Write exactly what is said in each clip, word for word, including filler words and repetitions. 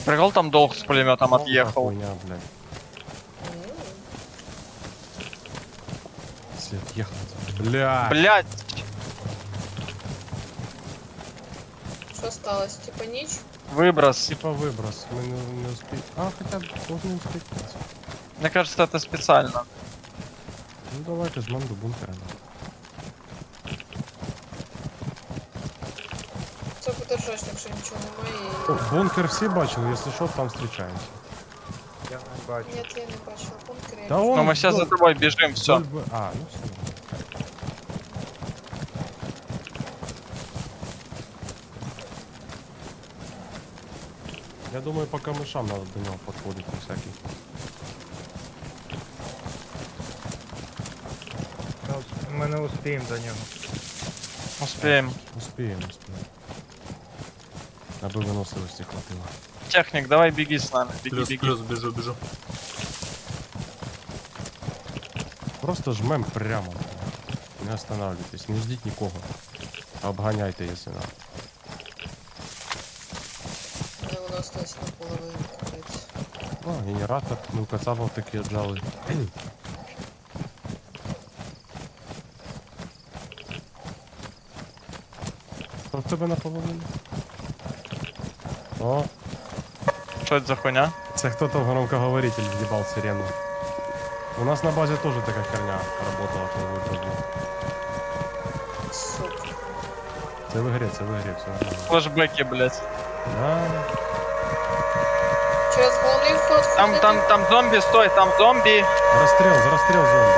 Прикол, там долг с пулеметом Ну, отъехал. Хуйня, блядь. Если отъехал. Бля. Блять! Что осталось? Типа нич? Выброс. Типа выброс. Мы не, не успеем. А, хотя должны успеть. Мне кажется, это специально. Ну давайте жмем до бункера. Це подержать, так що нічого немає. О, бункер всі бачили, якщо що, там зустрічаємося. Я не бачу. Нет, я не бачила бункер. я Да не- он Но мы сейчас за вдоль- тобой бежим, все. вдоль бы- А, ну все. Я думаю, по камышам надо до него подходить на всякий. Ми не успіємо до нього. Успеем. Успеем, успеем. Аби виносливості хватило. Техник, давай беги с нами. Беги, Плюс, беги. плюс, біжу, біжу. Просто жмем прямо. Не останавливайтесь, не ждіть нікого. Обганяйте, якщо надо. Ну, воно осталось наполовину, капець. О, генератор. Ми в кацапов такі отжали. Що в тебе наполовину? О, Что это за хуйня? це хто-то в громкоговоритель в'їбав сирену. У нас на базі теж така херня работала, коли вибрали. Сука. Це в ігрі, це в ігрі, все нормально. Флешбеки, блять. Да. Через головний вход Там, входити? там, там зомби, стой, там зомби. Розстріл, за розстріл зомби.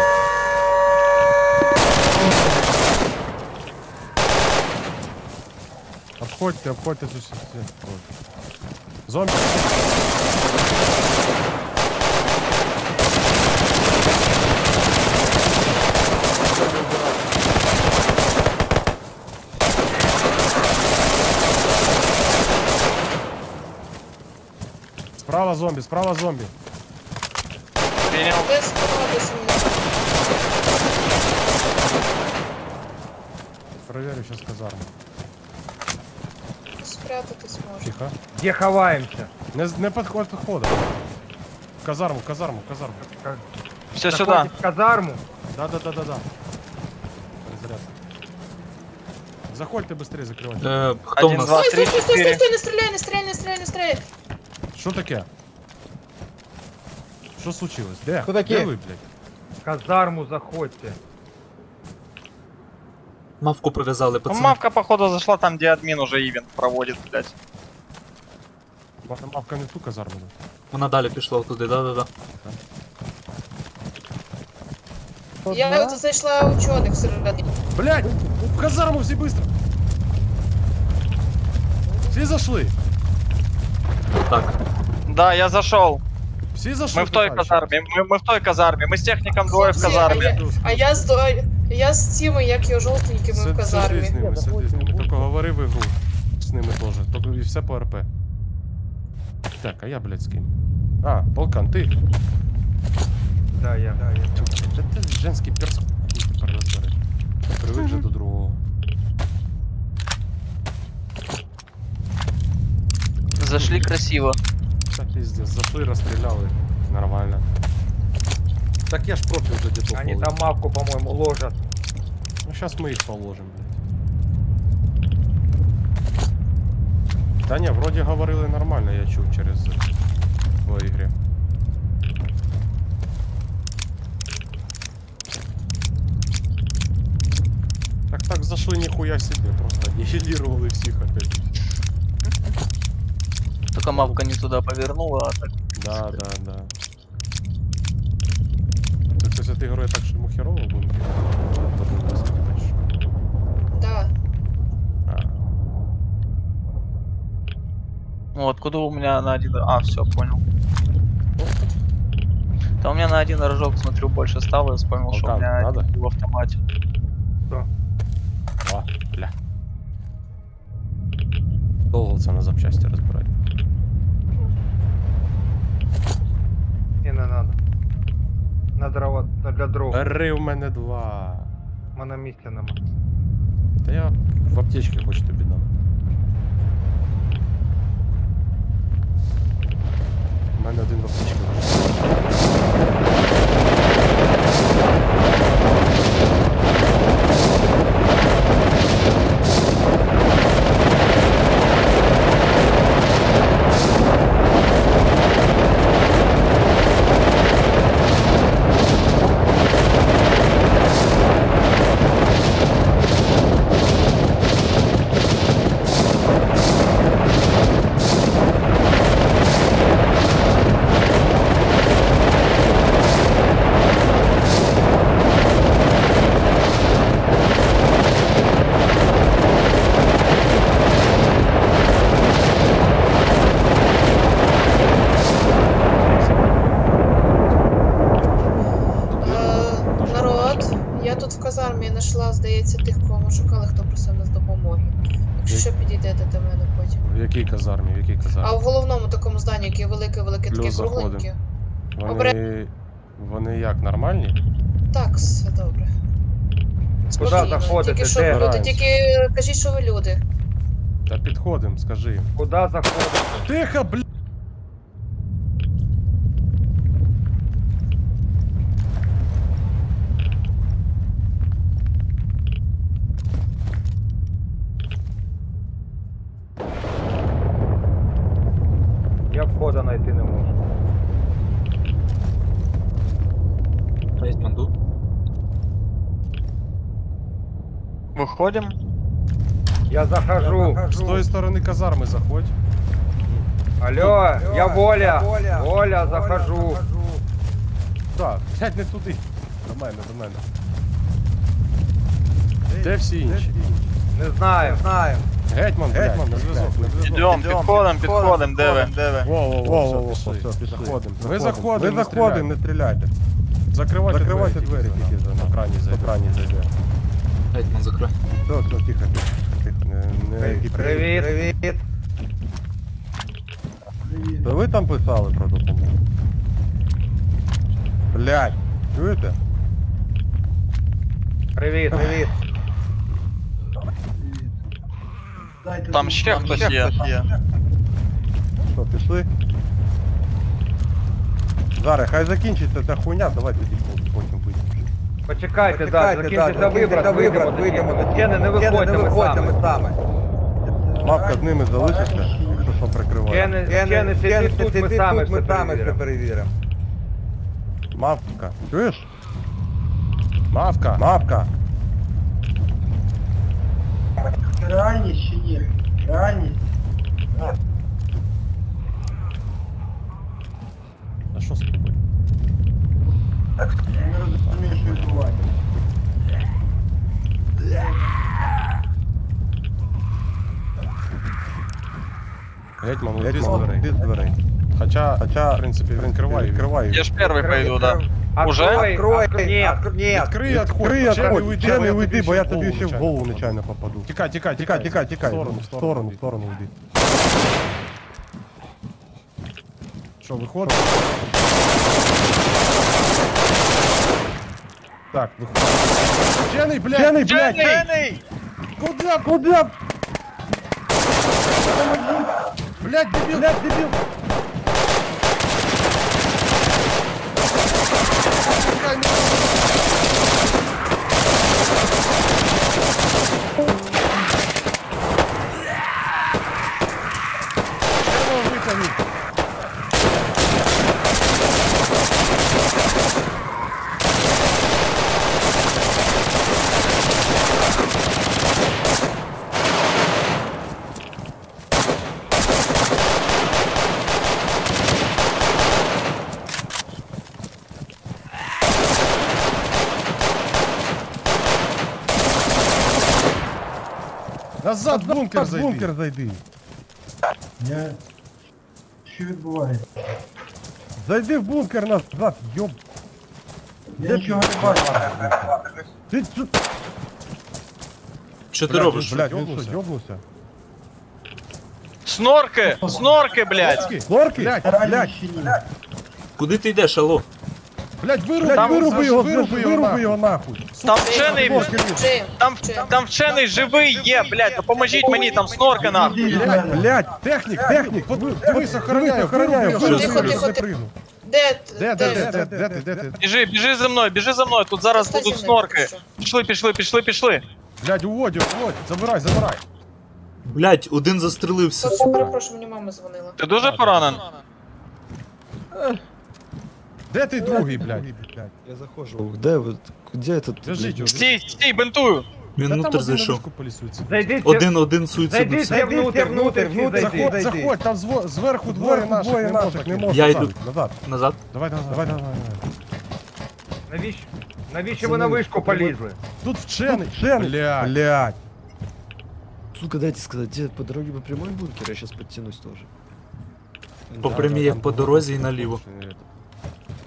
Обходьте, обходьте цю систему. Зомби. Справа зомби, справа зомби. Принял. Де сховатися мені? Проверю сейчас казарму. Спрятатись можна. Тихо. Де ховаємося? Не, не подходь, подхода. В казарму, в казарму, в казарму. Как- Все сюда. Заходить в казарму. Да, да, да, да, да. Перезарядка. Заходьте быстрее, закрывайте. Е, хто в Один, нас? два. Стой, стой, три, стой, стой, четыре. стой, стой, не стріляй, не стріляй, не стріляй, не стріляй, не стріляй. Що таке? Що случилось? Де? Хто такі? Де ви, блядь? В казарму заходьте. Мавку прив'язали, Ну, пацани. мавка, походу, зашла там, где админ уже ивент проводит, блять. Ваша мавка не ту казарму. да? Вона далі пішла туди, да-да-да. Я от знайшла учених всередині. Блядь! В казарму всі быстро! Всі зашли! Так. Да, я зашел. Всі зашли? Мы в той питаю, казарме. Мы, мы в той казарме. Мы с техником двое в Хлопці, а казарме. я, а я з до- я з цими, як його жовтенькими Сиди- в казармі. Сиди з ними, сиди з ними. Тільки говори в ігру. З ними теж. Тільки і все по РП. Так, а я, блядь, з ким? А, Полкан, ти? Да, я. Да, я. Та ти женський перс... Хуй тепер розбереш. Привик же до другого. Зашли красиво. Так, пиздец, зашли, розстріляли. Нормально. Так я ж профі вже дітов Они полив. там мавку, по-моему, ложат. Ну сейчас мы их положим, блядь. Да не, вроде говорили нормально, я чув через в ігрі. Так так зашли нихуя себе, просто аннигилировали всех опять. Только мавка не туда повернула, а так. Да, да, да. Ты, кстати, ты герой так, что ему херово будет? Да. Ну, откуда у меня на один... А, все, понял. Да у меня на один рожок, смотрю, больше стало, я вспомнил, что у Полкан, меня надо? один в автомате. О, бля. Довго це на запчасті розбирати. І не надо. На дрова, на- для дров. Бери в мене два. У мене місця нема. Та я в аптечці хоч тобі дам. підійдете до мене потім. В якій казармі, в якій А казармі? в головному такому зданні, яке велике-велике, таке Плюс кругленьке. Вони... Вони як, нормальні? Так, все добре. Куди Спокійно. заходите? Тільки що Де? люди, Збираємось. тільки кажіть, що ви люди. Та підходим, скажи їм. Куди заходите? Тихо, бля! Я входа знайти не можу. Гетьман, ду. Выходим. Я захожу. З тої сторони казарми заходь. Алло, я Воля. Воля, захожу. Так, сядь не туди. До мене, до мене. Де всі інші? Не знаю. Знаю. Гетьман, гетьман, на зв'язок, на зв'язок. Идем, подходим, подходим, Деве. Во-во-во, все, пішли. Заходимо. Ви заходимо, Ми заходимо, не стріляйте. Закривайте, Закривайте двері, двері, тільки тільки на крані зайде. На крані зайде. Гетьман, закрой. Все, все, тихо, тихо. Тихо, не, не кипіть. Привіт. Привіт. Це ви там писали про допомогу? Блядь, чуєте? Привіт. Привіт. Там ще хтось є. Що, пішли? Зараз, хай закінчиться ця хуйня, давай тоді потім вийдемо. Почекайте, да, закінчиться вибрати, вийдемо, вийдемо до стіни, не виходьте ми саме. Мавка з ними залишиться, якщо що прикриває. Стіни сидіть тут, ми саме все перевіримо. Мавка, чуєш? Мавка! Мавка! Реальність чи ні? Реальність? А що з тобою? Я не розумію, що відбувається. Гетьман, іди з Гетьман, дверей. іди з дверей. Хоча, Хоча, в принципі, відкривай. відкривай. Я ж первый пойду, да. Уже? Открой, нет, нет. Відкрий, отходь. Відкрий, Ще не отходь, уйди, ще бо не я уйди, бо я в тобі ще в голову попаду. нечайно попаду. Тікай, тікай, Тікай, тікай, тікай, В сторону, в сторону, в сторону йди. Що, виходить? Так, виходить. Вчений, блядь! Вчений, блядь! Jenny! Куда? Куди? Блядь, дебіл! Блядь, дебіл! Чекай, не- Чого витягнув? Назад в бункер В зайди. бункер зайди. Я... Що відбувається? Зайди в бункер назад, йоб. Я нічого не бачу. Ти чу... Що ти Блядь, робиш? Блядь, він йобнувся? що, йобнувся? Снорки! Снорки, блядь! Лорки? Блядь, Блядь, Реальність чи ні? Куди ти йдеш, алло? Блядь, вируби, блядь, Там- вируби його, вируби вируби його нахуй. його нахуй. Там вчений, Лорки, Джейм, там, Джейм. там вчений живий є, блядь, допоможіть мені, там снорка нахуй. Іди від мене. Блядь, Технік, технік, под- дивись, охороняю, охороняю, вируби його, Тихо, щоб тихо, не тихо. пригнув. Де? Де, де, де, де, де ти, де ти? Біжи, біжи за мною, біжи за мною, тут зараз Остайся будуть зі мною, снорки. що? Пішли, пішли, пішли, пішли. Блядь, уводь, уводь, забирай, забирай. Блядь, один застрелився. Хлопці, перепрошую, мені мама дзвонила. Ти дуже поранен? Де ти другий, блядь? Я захожу. Де ви? Де этот? Держіть його. Стій, стій, бинтую. Він Та там внутрь один на зайшов. вишку полісується. Зайдіть, Один, один зайдіть суїцидився. всі внутрь, внутрь, внутрь, Заходь, зайдіть. заходь, там зво- зверху двоє Двоє наших, двоє не наших, можна не кинути. можна. Я назад, йду. Назад. Назад. Давай, давай, Давай, давай. давай, давай. Навіщо? Навіщо ви на вишку полізли? Тут вчений. Вчений. Блядь. Блядь. Сука, дайте сказать, где по дороге по прямой бункер? Я сейчас подтянусь тоже. По прямій, як по дорозі і наліво.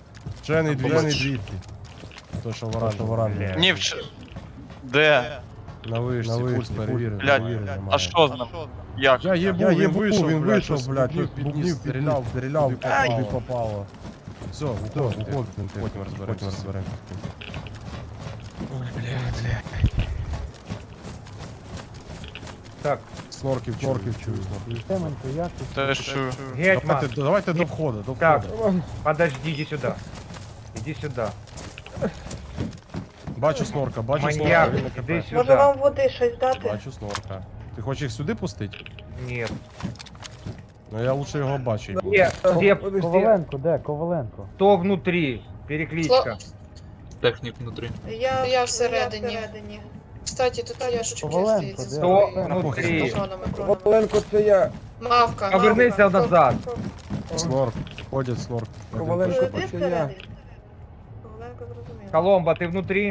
Вчений Вчений двісті. двісті. То, що воран, що воран. Ні, вч... Де? На вишці, На пульс вишці, перевірив, Блядь, перевірив, немає. А що з ним? Як? Я єбу, Я він єбу, вийшов, він блядь, вийшов, щось блядь, бубнів, щось підніс, бубнів, стріляв, стріляв, куди куди попало. попало. Все, Все, уходимо, уходимо, потім потім розберемося. розберемося. Ой, блядь. Так, Снорків, снорків чую. Те, що... Гетьман, Давайте, давайте до входу, до так, входу. подожди, иди сюда. Иди сюда. Бачу снорка, бачу Маньяк, снорка. він на иди КП. Може сюда. вам води щось дати? Бачу снорка. Ти хочеш їх сюди пустити? Нет. Ну я лучше його бачу. їбу. Где, где, Коваленко, де? Коваленко. кто внутри? Перекличка. Технік внутрі. Я, я всередині. Кстати, тут яшечки здається. з Хто зброєю. внутрі? Патронами, патронами. Коваленко, це я. Мавка. Повернися мавка. назад. Снорк. Ходять снорк. Коваленко, Ти це я. всередині? Коваленко зрозуміло. Коломба, ты внутри?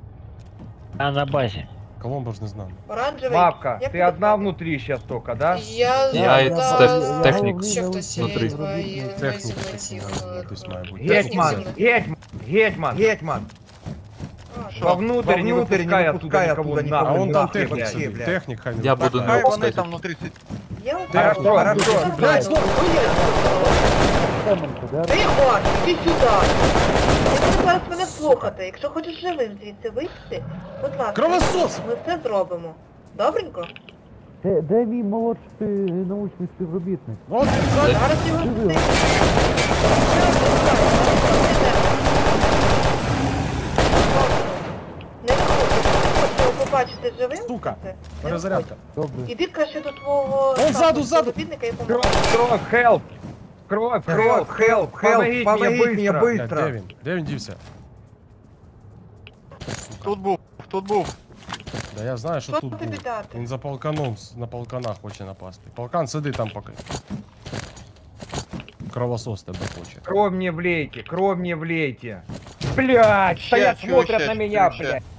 Коломбо ж не знаю. Оранжевий. Мавка, Як ты тебе одна звати? внутри сейчас только, да? Я, Я за- з за- тех- технік Ще хтось внутрі. є, твої Технік цих... десь має бути. Гетьман, Технік. Гетьман, Гетьман, Гетьман. Вовнутрь не выпускай оттуда никого А нахуй. вон там нахуй, технік блядь. сидить. Технік хай не Я випускає. буду не Хай вони обстежити. там внутрі сидять. Я Хорошо, хорошо. Блядь, снорк. Тихо, іди сюди. Ти будеш зараз мене слухати. Якщо хочеш живим звідси вийти, будь ласка, Кровосос! ми все зробимо. Добренько? Де, де мій молодший научний співробітник? От він ззаді. Зараз його знайдемо. Не виходь, якщо хочеш побачити живим, Сука, це, не перезарядка. Добре. виходь. Іди краще до свого Он ззаду, штабу ззаду. співробітника і Кровь, помагай. кровь, help. Кровь, help, help, help, помогите мне Блядь, быстро. де він? Де він дівся? Тут був, тут був. Да я знаю, що Що тут тобі був. дати? Він за полканом, с- на полкана хоче напасти. Полкан, сиди там поки. Кровосос тебе хоче. Кровь мне влейте, кровь мне влейте. Блядь, стоят, чую, смотрят ща, на чую, меня, ща. блядь.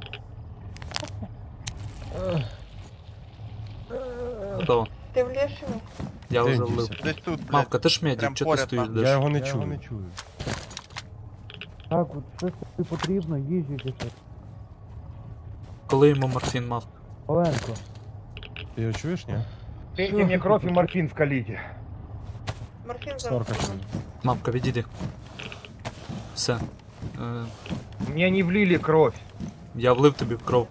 Готово. Ти влєш йому? Я Де вже він влив. дівся? Десь тут, блядь. Мавка, ти ж медик, Прям чого ти поряд стоїш там. десь? Я його не Я його не чую. чую. Так, от щось тобі потрібно, їжі якось. Коли йому морфін мав? Коваленко. Ти його чуєш, ні? Дайте мне кровь и морфин вкалите. Морфін зараз. Снорка чую. Мавка, відійди. Все. Е, Мне не влили кровь. я влив тобі в кров.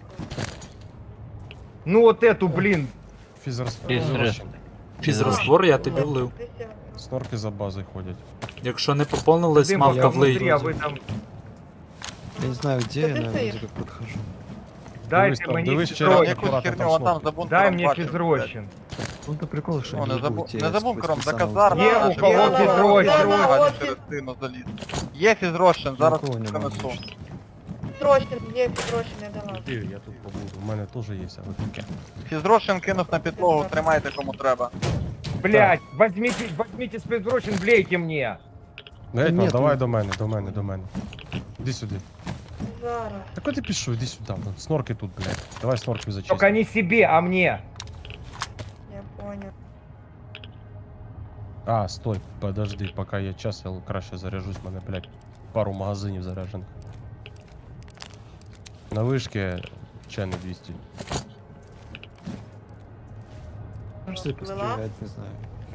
Ну вот эту, блин. Фізер. Фізроствор я тобі влив. Снорки за базою ходять. Якщо не поповнилась, Дым, мавка я внутри, влий. а вы там... Я не знаю где, Да я, ты наверное, стоишь. как подхожу. Дайте там, мне дивись, Там через физрощин. якусь акуратно, херню, там а там снорк. за бункером Дай мне бачив, блядь. физрощин. Ну то прикол, что Ну, они не за, бу- будут не за бункером, за специально казармою. Є а у щоб кого я фізрощин? нормально через спину заліз. Є фізрощин, зараз Нікого нема принесу. більше. Срочно, є срочно, я дала. Іди, я тут побуду. У мене теж є, але таке. Фізрощин кинув на підлогу, тримайте кому треба. Блядь, возьмите, возьмите физрощин, влейте мне. Гетьман, Ні, давай ну- до мене, до мене, до мене. Іди сюди. Зараз. Так куди ти пішов, іди сюди. вон, Снорки тут, блядь. Давай снорки зачисти. Только не себе, а мне. Я понял. А, стой, подожди, поки є час, я краще заряжусь, в мене, блядь, пару магазинів заряджених. На вишки чайно двісті. Можете пострелять, не знаю.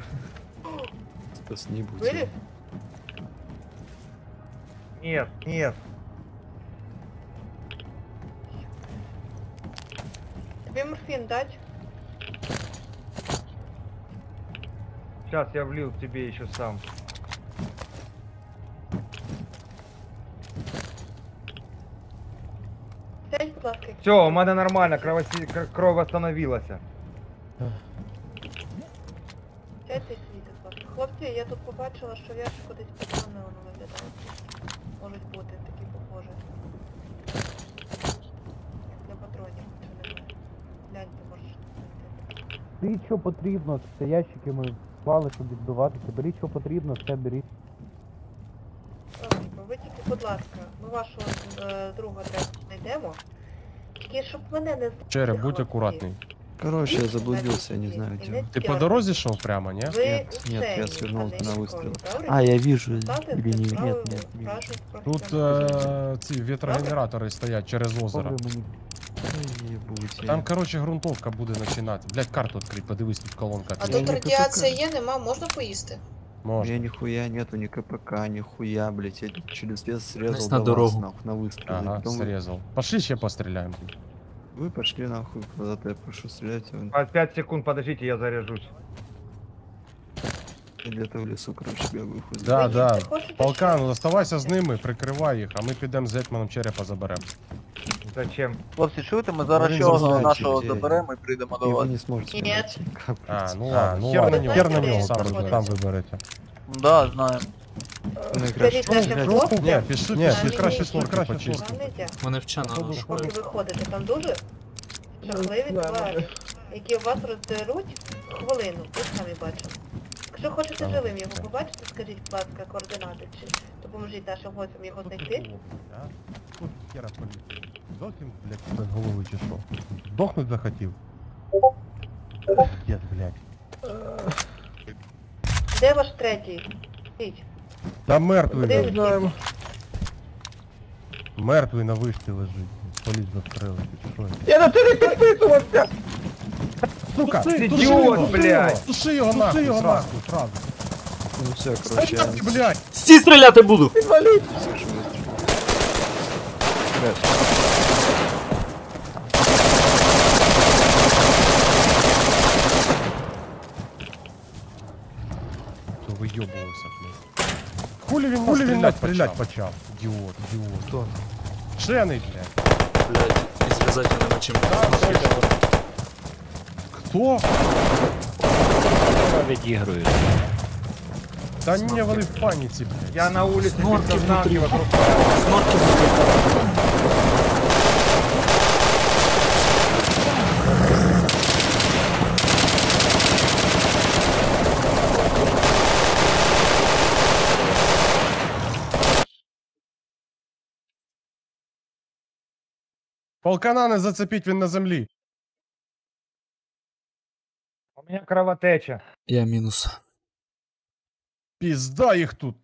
Спасни будь. Виліз? Нет, нет. Тобі морфін дать? Сейчас я влил тебе еще сам. Сядь, будь ласка. Все, у мене нормально, кровоси... к- кров восстановилась. Сядьте і сидіть, будь ласка. Хлопці, я тут побачила, що в ящику десь патрони воно виглядає. Можуть бути такі похожі. Як для патронів, чи не знаю. Гляньте, може щось знайти. Ти що потрібно, це ящики ми впали, щоб відбиватися. Беріть, що потрібно, все беріть. Ладненько, ви тільки, будь ласка, ми вашого е, друга треба знайдемо. Тільки щоб мене не з- Череп, будь хлопці. акуратний. Короче, я заблудился, я не знаю І где. не он. Ти по тягніть. дорозі йшов прямо, ні? Ви Нет, у нет, я сцені, свернул а не на в выстрел. школі, добре? А, я вижу. Ставте Или це не, справа, нет, нет, вижу. краще Тут професіонально. е, ці вітрогенератори стоять через озеро. Добре мені. Ебуть. Там, короче, грунтовка буде починати. Блядь, карту відкрий, подивись, тут колонка. А Я тут не радіація КПК. є, нема, можна поїсти? У меня Можна. нихуя нету, ни КПК, нихуя, блять. Я через лес срезал Нас на до дорогу. вас, нахуй, на выстрелы. Ага, Потом вы, срезал. Пошли ще постріляємо. вы пошли нахуй, куда-то я прошу стрелять. а вы По пять секунд, подождите, я заряжусь. где-то в лесу, короче, бегаю. хуй Да, знает. да. Ти хочеш Полкан, ну, оставайся з ними, прикривай їх, а ми підемо з Гетьманом черепа заберемо. Зачем? Хлопці, чуєте, ми зараз Він ще одного забирає нашого ці заберемо і прийдемо до И вы вас. не сможете Нет. найти. Как А, быть? ну ладно, ну хер на ладно. нього, хер на Знаєте, нього, де сам, знаходиться? сам виберете. Да, знаємо. Ну, Скажіть игра, нашим хлопцям, Ні, пішли, Ні, пішли, ні, краще ні, снор, ні, краще ні, почисти. Ганитя, Мене вчена наша. коли ви ходите, там дуже жахливі тварі, які вас роздеруть хвилину, ви самі бачите. Якщо хочете живим його побачити, скажіть, будь ласка, координати, чи допоможіть нашим гостям його знайти. Хера поліції. Зовсім, блядь, без голови чи що? Здохнуть захотів? Пиздец, блядь. Де ваш третій? Стіть. Та мертвий, Куди ви блядь. втікли? Мертвий на вишці лежить. Поліс застрелити, чи що? Я на тебе підписувався! Сука! Ти туши ідіот, його, блядь! Туши його нахуй, сразу, сразу. Ну все, короче, я... Блядь, блядь! Стій, стріляти буду! Слышу, Блядь. То вийобувався, блядь. Хулі він Хулі він стрілять, почав? стрілять почав? Ідіот, ідіот. Кто? Вчений, блядь. Блядь, і зв'язати нема чим. Хто? Відігрують. Та ні, вони в паніці, блядь. Я на улице без Снорки сознанки внутри. вокруг. Снорки внутрі. Полкана не зацепіть, він на землі. У меня кровотеча. Я мінус. Пізда їх тут.